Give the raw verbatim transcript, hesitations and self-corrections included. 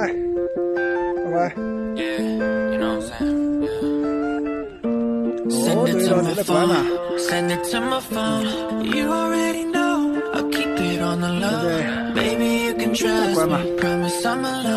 拜拜。哦，对了，你在关嘛？对不对？在关嘛？